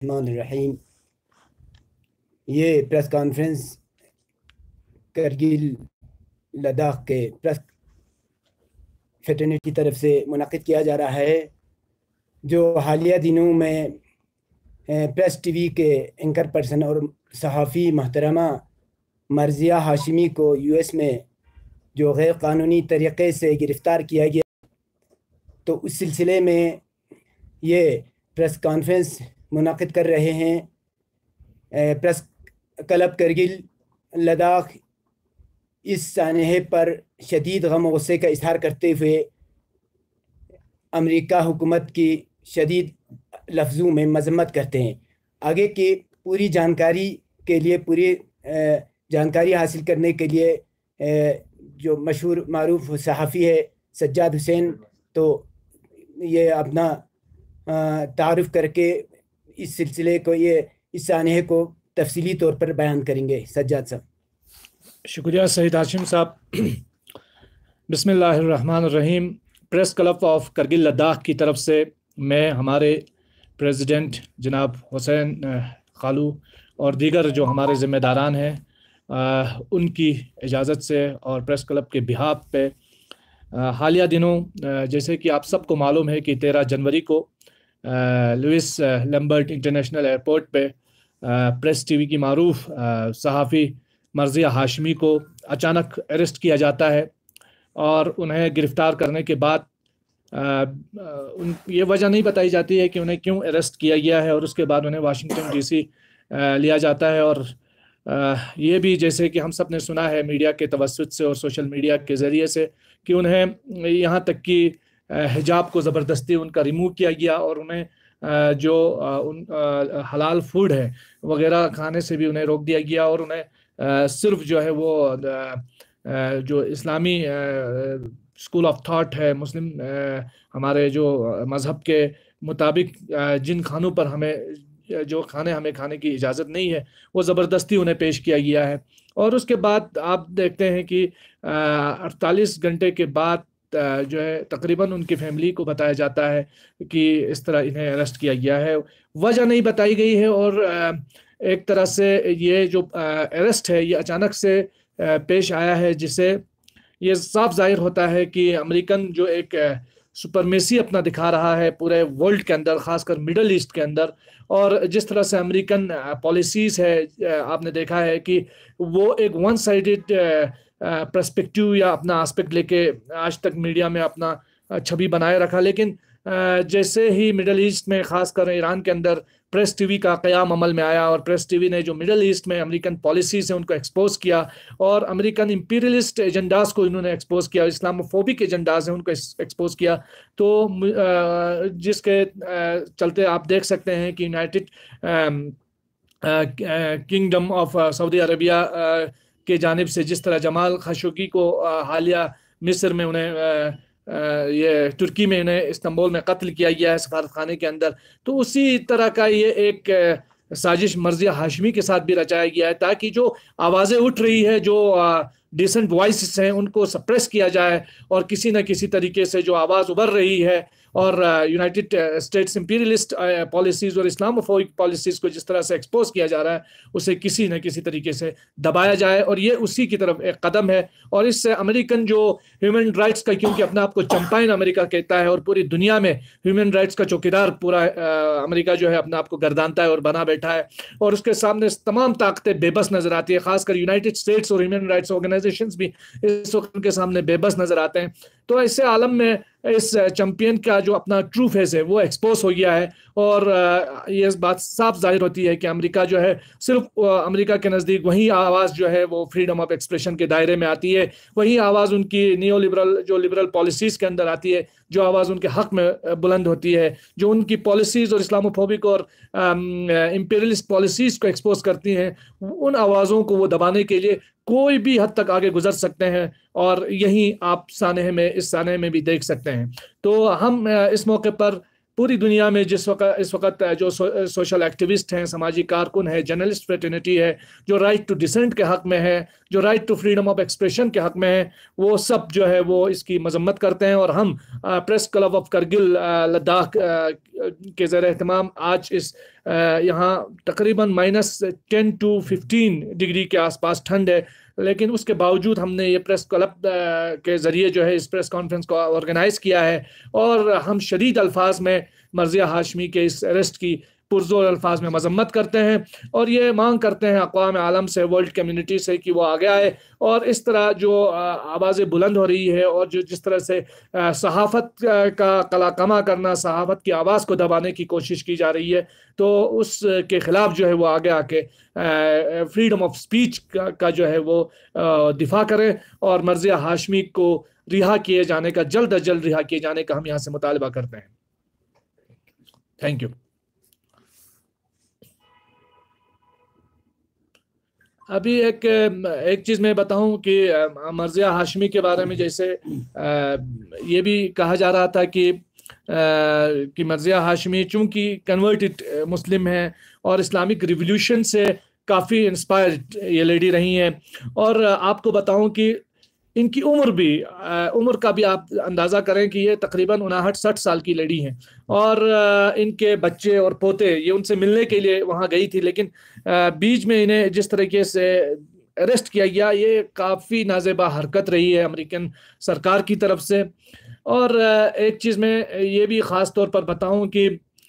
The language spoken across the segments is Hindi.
रहीम। ये प्रेस कॉन्फ्रेंस करगिल लद्दाख के प्रेस फ्रेटर्निटी की तरफ से मुनक़िद किया जा रहा है, जो हालिया दिनों में प्रेस टीवी के एंकर पर्सन और सहाफ़ी महतरमा मर्ज़िया हाशिमी को यूएस में जो गैर कानूनी तरीक़े से गिरफ़्तार किया गया, तो उस सिलसिले में ये प्रेस कॉन्फ्रेंस मुनक़िद कर रहे हैं। प्रेस क्लब करगिल लद्दाख इस सानहे पर शदीद गम और गुस्से का इज़हार करते हुए अमेरिका हुकूमत की शदीद लफ्ज़ों में मज़म्मत करते हैं। आगे की पूरी जानकारी के लिए, पूरी जानकारी हासिल करने के लिए जो मशहूर मारूफ सहाफ़ी है सज्जाद हुसैन, तो ये अपना तारुफ़ करके इस सिलसिले को, इस सानहे को तफसीली तौर पर बयान करेंगे। सज्जाद साहब। शुक्रिया सईद हाशिम साहब। बिस्मिल्लाहिर्रहमानिर्रहीम। Press club of Kargil Ladakh की तरफ से मैं हमारे प्रेसिडेंट जनाब हुसैन खालू और दीगर जो हमारे ज़िम्मेदारान हैं उनकी इजाज़त से और प्रेस क्लब के बिहाफ पे हालिया दिनों जैसे कि आप सबको मालूम है कि 13 जनवरी को लुइस लैम्बर्ट इंटरनेशनल एयरपोर्ट पे प्रेस टीवी की मारूफ सहाफ़ी मर्ज़िया हाशमी को अचानक अरेस्ट किया जाता है और उन्हें गिरफ़्तार करने के बाद ये वजह नहीं बताई जाती है कि उन्हें क्यों अरेस्ट किया गया है, और उसके बाद उन्हें वाशिंगटन डीसी लिया जाता है। और ये भी जैसे कि हम सब ने सुना है मीडिया के तवस्सुत से और सोशल मीडिया के ज़रिए से कि उन्हें यहाँ तक कि हिजाब को ज़बरदस्ती उनका रिमूव किया गया और उन्हें जो हलाल फूड है वगैरह खाने से भी उन्हें रोक दिया गया, और उन्हें सिर्फ जो है वो जो इस्लामी स्कूल ऑफ थॉट है, मुस्लिम हमारे जो मज़हब के मुताबिक जिन खानों पर हमें जो खाने हमें खाने की इजाज़त नहीं है वो ज़बरदस्ती उन्हें पेश किया गया है। और उसके बाद आप देखते हैं कि 48 घंटे के बाद जो है तकरीबन उनकी फैमिली को बताया जाता है कि इस तरह इन्हें अरेस्ट किया गया है। वजह नहीं बताई गई है और एक तरह से ये जो अरेस्ट है ये अचानक से पेश आया है, जिसे ये साफ जाहिर होता है कि अमेरिकन जो एक सुपरमेसी अपना दिखा रहा है पूरे वर्ल्ड के अंदर, ख़ासकर मिडल ईस्ट के अंदर। और जिस तरह से अमेरिकन पॉलिसीज़ है, आपने देखा है कि वो एक वन साइडेड पर्सपेक्टिव या अपना एस्पेक्ट लेके आज तक मीडिया में अपना छवि बनाए रखा, लेकिन जैसे ही मिडल ईस्ट में ख़ासकर ईरान के अंदर प्रेस टीवी का क़याम अमल में आया और प्रेस टीवी ने जो मिडल ईस्ट में अमेरिकन पॉलिसीज़ हैं उनको एक्सपोज किया और अमेरिकन इंपीरियलिस्ट एजेंडाज़ को इन्होंने एक्सपोज किया, इस्लामोफोबिक एजेंडाज़ हैं उनको एक्सपोज किया, तो जिसके चलते आप देख सकते हैं कि United Kingdom of Saudi Arabia के जानिब से जिस तरह जमाल खशोगी को हालिया मिस्र में उन्हें ये तुर्की में इन्हें इस्तांबुल में कत्ल किया गया है सफारत खाने के अंदर, तो उसी तरह का ये एक साजिश मर्ज़िया हाशमी के साथ भी रचाया गया है ताकि जो आवाज़ें उठ रही है, जो डिसेंट वॉइसेस हैं उनको सप्रेस किया जाए और किसी न किसी तरीके से जो आवाज़ उभर रही है और यूनाइटेड स्टेट्स इंपीरियलिस्ट पॉलिसीज़ और इस्लामोफोबिक पॉलिसीज़ को जिस तरह से एक्सपोज किया जा रहा है उसे किसी न किसी तरीके से दबाया जाए, और ये उसी की तरफ एक कदम है। और इससे अमेरिकन जो ह्यूमन राइट्स का, क्योंकि अपने आप को चैंपियन अमेरिका कहता है और पूरी दुनिया में ह्यूमन राइट्स का चौकीदार पूरा अमेरिका जो है अपने आप को गर्दानता है और बना बैठा है, और उसके सामने तमाम ताकतें बेबस नज़र आती है, खासकर यूनाइटेड स्टेट्स और ह्यूमन राइट्स ऑर्गेनाइजेशंस भी इस वक्त उनके सामने बेबस नज़र आते हैं। तो ऐसे आलम में इस चैंपियन का जो अपना ट्रू फेस है वो एक्सपोज हो गया है, और ये बात साफ जाहिर होती है कि अमेरिका जो है सिर्फ अमेरिका के नज़दीक वही आवाज़ जो है वो फ्रीडम ऑफ एक्सप्रेशन के दायरे में आती है, वही आवाज़ उनकी नियो लिबरल जो लिबरल पॉलिसीज़ के अंदर आती है, जो आवाज़ उनके हक में बुलंद होती है, जो उनकी पॉलिसीज़ और इस्लामोफोबिक और इंपीरियलिस्ट पॉलिसीज़ को एक्सपोज करती हैं, उन आवाज़ों को वो दबाने के लिए कोई भी हद तक आगे गुजर सकते हैं, और यही आप इस सानहे में भी देख सकते हैं। तो हम इस मौके पर पूरी दुनिया में इस वक्त जो सोशल एक्टिविस्ट हैं, समाजी कारकुन है, जर्नलिस्ट फ्रेटर्निटी है, जो राइट टू डिसेंट के हक में है, जो right to freedom of expression के हक में है, वो सब जो है वो इसकी मजम्मत करते हैं। और हम press club of Kargil Ladakh के ज़ेर एहतमाम आज इस यहाँ तकरीबन -10 to 15 डिग्री के आसपास ठंड है, लेकिन उसके बावजूद हमने ये प्रेस क्लब के ज़रिए जो है इस प्रेस कॉन्फ्रेंस को ऑर्गेनाइज़ किया है। और हम शदीद अल्फाज में मर्ज़िया हाशमी के इस अरेस्ट की पुरजोर अल्फाज में मजम्मत करते हैं और ये मांग करते हैं अक़वाम आलम से, वर्ल्ड कम्युनिटी से कि वो आगे आए और इस तरह जो आवाज़ें बुलंद हो रही है और जो जिस तरह से सहाफ़त का कलाकमा करना, सहाफ़त की आवाज़ को दबाने की कोशिश की जा रही है, तो उसके ख़िलाफ़ जो है वो आगे आके फ्रीडम ऑफ स्पीच का जो है वो दिफा करें और मर्ज़िया हाशमी को रिहा किए जाने का, जल्द अज जल्द रिहा किए जाने का हम यहाँ से मुतालबा करते हैं। Thank you. अभी एक चीज़ मैं बताऊं कि मर्ज़िया हाशमी के बारे में जैसे ये भी कहा जा रहा था कि मर्ज़िया हाशमी चूँकि कन्वर्टेड मुस्लिम है और इस्लामिक रिवोल्यूशन से काफ़ी इंस्पायर्ड ये लेडी रही हैं। और आपको बताऊं कि इनकी उम्र का भी आप अंदाज़ा करें कि ये तकरीबन 59-60 साल की लेडी हैं और इनके बच्चे और पोते ये उनसे मिलने के लिए वहाँ गई थी, लेकिन बीच में इन्हें जिस तरीके से अरेस्ट किया गया ये काफ़ी नाज़ेबा हरकत रही है अमेरिकन सरकार की तरफ से। और एक चीज़ मैं ये भी ख़ास तौर पर बताऊँ कि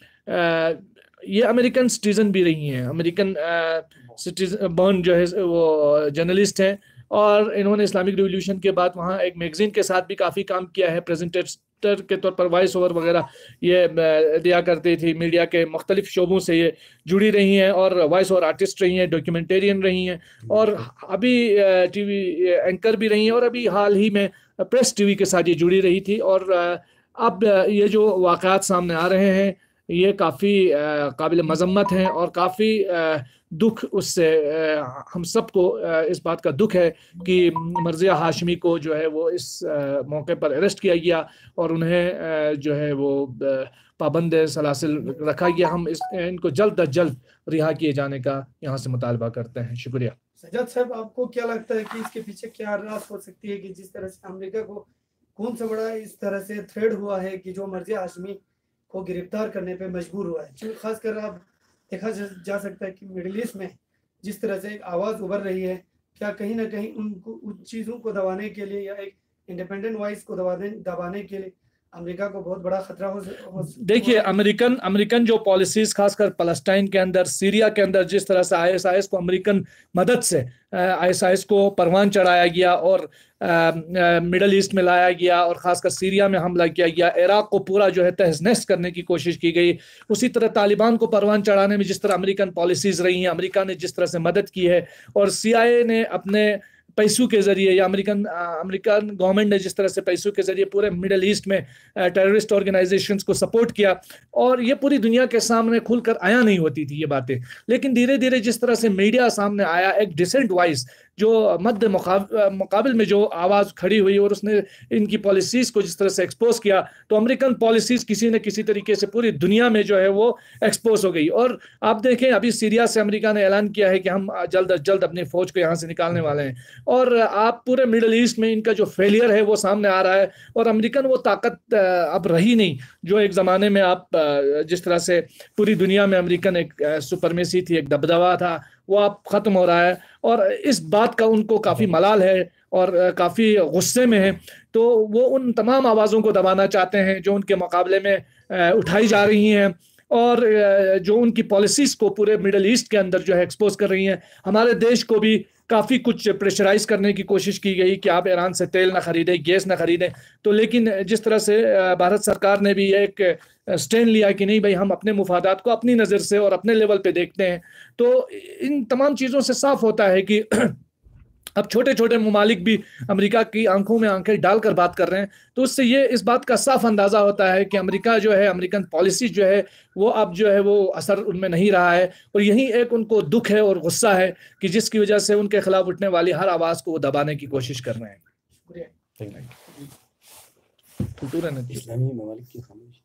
ये अमेरिकन सिटीज़न भी रही हैं, अमेरिकन सिटीज़न बर्न जो है वो जर्नलिस्ट हैं और इन्होंने इस्लामिक रिवोल्यूशन के बाद वहाँ एक मैगज़ीन के साथ भी काफ़ी काम किया है, प्रेजेंटेटर के तौर पर वॉइस ओवर वगैरह ये दिया करती थी। मीडिया के मुख्तलिफ शोबों से ये जुड़ी रही हैं और वॉइस ओवर आर्टिस्ट रही हैं, डॉक्यूमेंटेरियन रही हैं और अभी टीवी एंकर भी रही हैं और अभी हाल ही में प्रेस टीवी के साथ ये जुड़ी रही थी। और अब ये जो वाक़यात सामने आ रहे हैं ये काफ़ी काबिल मज़म्मत हैं और काफ़ी दुख उससे हम सबको इस बात का दुख है कि मर्ज़िया हाशमी को जो है वो इस मौके पर अरेस्ट किया गया और उन्हें जो है वो पाबंद सलासिल रखा गया। हम इनको जल्द अज जल्द रिहा किए जाने का यहाँ से मुतालबा करते हैं। शुक्रिया। सज्जाद साहब, आपको क्या लगता है कि इसके पीछे क्या राज हो सकती है कि जिस तरह से अमेरिका को कौन सा बड़ा इस तरह से थ्रेड हुआ है कि जो मर्ज़िया हाशमी को गिरफ्तार करने पे मजबूर हुआ है? खासकर अब देखा जा सकता है कि मिडिल ईस्ट में जिस तरह से एक आवाज़ उभर रही है, क्या कहीं ना कहीं उनको उन चीज़ों को दबाने के लिए या एक इंडिपेंडेंट वॉइस को दबाने के लिए अमेरिका को बहुत बड़ा खतरा हो देखिए, अमेरिकन जो पॉलिसीज खासकर पैलेस्टाइन के अंदर, सीरिया के अंदर जिस तरह से आईएसआईएस को अमेरिकन मदद से आईएसआईएस को परवान चढ़ाया गया और मिडल ईस्ट में लाया गया और ख़ासकर सीरिया में हमला किया गया, इराक़ को पूरा जो है तहस नहस करने की कोशिश की गई, उसी तरह तालिबान को परवान चढ़ाने में जिस तरह अमेरिकन पॉलिसीज़ रही हैं, अमेरिका ने जिस तरह से मदद की है और CIA ने अपने पैसों के ज़रिए या अमेरिकन गवर्नमेंट ने जिस तरह से पैसों के ज़रिए पूरे मिडल ईस्ट में टेररिस्ट ऑर्गेनाइजेशंस को सपोर्ट किया और ये पूरी दुनिया के सामने खुलकर आया नहीं होती थी ये बातें, लेकिन धीरे धीरे जिस तरह से मीडिया सामने आया, एक डिसेंट वॉइस जो मध्य मुकाबिल में जो आवाज़ खड़ी हुई और उसने इनकी पॉलिसीज़ को जिस तरह से एक्सपोज किया, तो अमेरिकन पॉलिसीज़ किसी न किसी तरीके से पूरी दुनिया में जो है वो एक्सपोज हो गई। और आप देखें, अभी सीरिया से अमेरिका ने ऐलान किया है कि हम जल्द अज जल्द अपनी फ़ौज को यहाँ से निकालने वाले हैं और आप पूरे मिडल ईस्ट में इनका जो फेलियर है वो सामने आ रहा है और अमेरिकन वो ताकत अब रही नहीं जो एक ज़माने में आप जिस तरह से पूरी दुनिया में अमेरिकन एक सुपरमेसी थी, एक दबदबा था, वो अब ख़त्म हो रहा है और इस बात का उनको काफ़ी मलाल है और काफ़ी गुस्से में है। तो वो उन तमाम आवाज़ों को दबाना चाहते हैं जो उनके मुकाबले में उठाई जा रही हैं और जो उनकी पॉलिसीज़ को पूरे मिडल ईस्ट के अंदर जो है एक्सपोज कर रही हैं। हमारे देश को भी काफ़ी कुछ प्रेशराइज करने की कोशिश की गई कि आप ईरान से तेल ना ख़रीदें, गैस ना ख़रीदें, तो लेकिन जिस तरह से भारत सरकार ने भी एक स्टैंड लिया कि नहीं भाई, हम अपने मुफादात को अपनी नज़र से और अपने लेवल पे देखते हैं, तो इन तमाम चीज़ों से साफ होता है कि अब छोटे छोटे ममालिक भी अमेरिका की आंखों में आंखें डालकर बात कर रहे हैं, तो उससे ये इस बात का साफ अंदाज़ा होता है कि अमेरिका जो है, अमेरिकन पॉलिसी जो है वो अब जो है वो असर उनमें नहीं रहा है और यही एक उनको दुख है और गुस्सा है कि जिसकी वजह से उनके खिलाफ उठने वाली हर आवाज़ को वो दबाने की कोशिश कर रहे हैं। इस्लामी ममालिक की खामोशी।